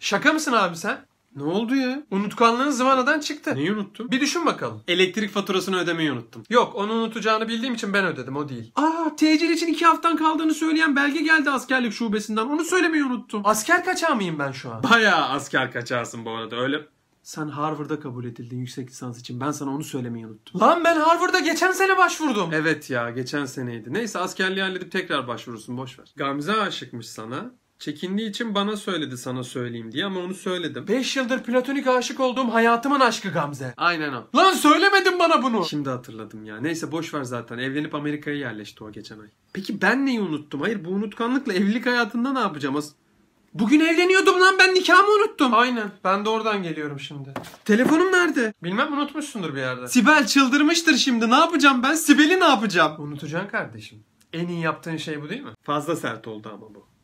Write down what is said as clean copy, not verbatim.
Şaka mısın abi sen? Ne oldu ya? Unutkanlığın zıvanadan çıktı. Neyi unuttun? Bir düşün bakalım. Elektrik faturasını ödemeyi unuttum. Yok, onu unutacağını bildiğim için ben ödedim, o değil. Tecil için 2 haftan kaldığını söyleyen belge geldi askerlik şubesinden. Onu söylemeyi unuttum. Asker kaçağı mıyım ben şu an? Bayağı asker kaçarsın bu arada öyle. Sen Harvard'a kabul edildin yüksek lisans için. Ben sana onu söylemeyi unuttum. Lan ben Harvard'a geçen sene başvurdum. Evet ya, geçen seneydi. Neyse, askerliği halledip tekrar başvurursun, boşver. Gamze aşıkmış sana. Çekindiği için bana söyledi sana söyleyeyim diye, ama onu söyledim. 5 yıldır platonik aşık olduğum hayatımın aşkı Gamze. Aynen o. Lan söylemedin bana bunu. Şimdi hatırladım ya. Neyse, boşver zaten. Evlenip Amerika'ya yerleşti o geçen ay. Peki ben neyi unuttum? Hayır, bu unutkanlıkla evlilik hayatında ne yapacağım? Bugün evleniyordum lan, ben nikahımı unuttum. Aynen, ben de oradan geliyorum şimdi. Telefonum nerede? Bilmem, unutmuşsundur bir yerde. Sibel çıldırmıştır şimdi. Ne yapacağım ben? Sibel'i ne yapacağım? Unutacaksın kardeşim. En iyi yaptığın şey bu değil mi? Fazla sert oldu ama bu.